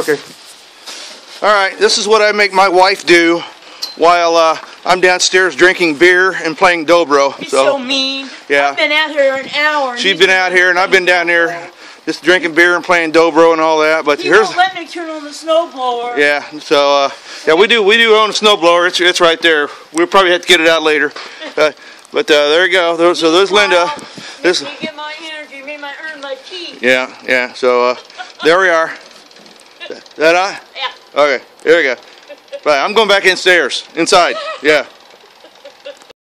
Okay. All right, this is what I make my wife do while I'm downstairs drinking beer and playing dobro. He's so mean. Yeah. I've been out here an hour. She's been out here, and I've been down there just drinking beer and playing dobro and all that. But he won't let me turn on the snowblower. Yeah. So yeah, we do own a snowblower. It's right there. We'll probably have to get it out later. But there you go. So there's Linda. This. Me get my energy. Me my earn my keep. Yeah. So there we are. That on? Yeah. Okay. Here we go. Right. I'm going back inside. Yeah.